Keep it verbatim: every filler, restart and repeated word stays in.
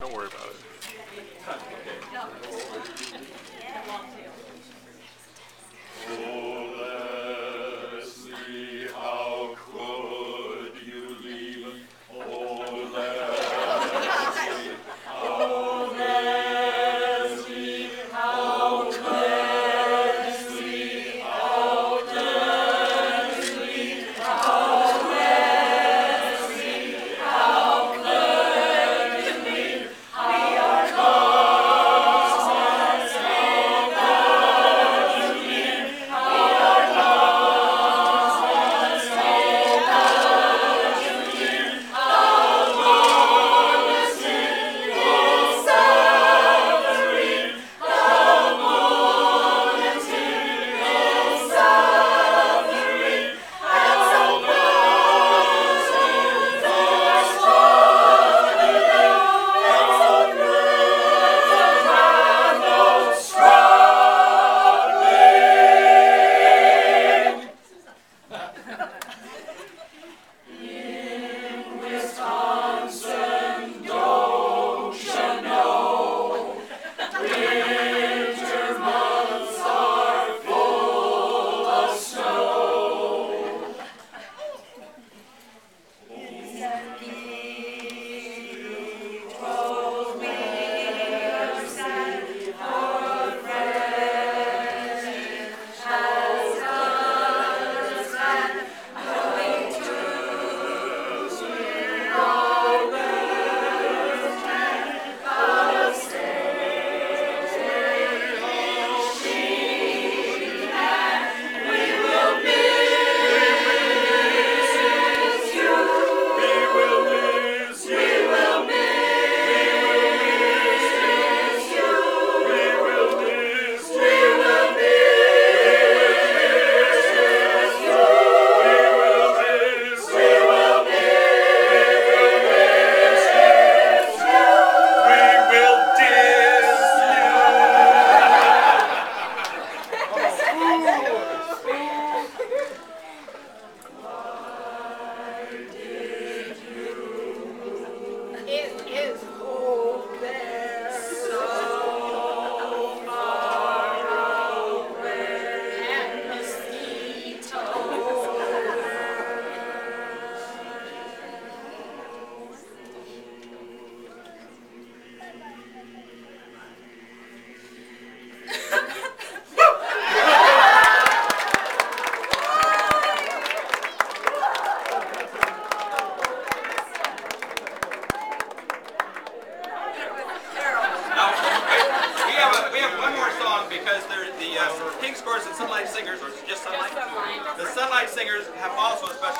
Don't worry about it. Oh, Leslie, how could you leave? Oh, Leslie, oh, Leslie, how Leslie, how Leslie, how Leslie, how could you leave? We are lost, how could you leave? We are lost, how could you leave? How glorious is suffering, how glorious is suffering, how glorious is our struggling, how glorious are those struggling. In Wisconsin, don't you know, winter months are full of snow. Twelve years and our friend has understand going to see our best and our stay. She and we will miss you. We will miss you. We will miss you. We will miss you. We will miss you. We will miss you. We will miss you. We will diss It is cold there. so far away. And mosquitoes. Now, we have a, we have one more song because they're the uh, King's Chorus and Sunlight Singers, or just Sunlight. The Sunlight Singers have also a special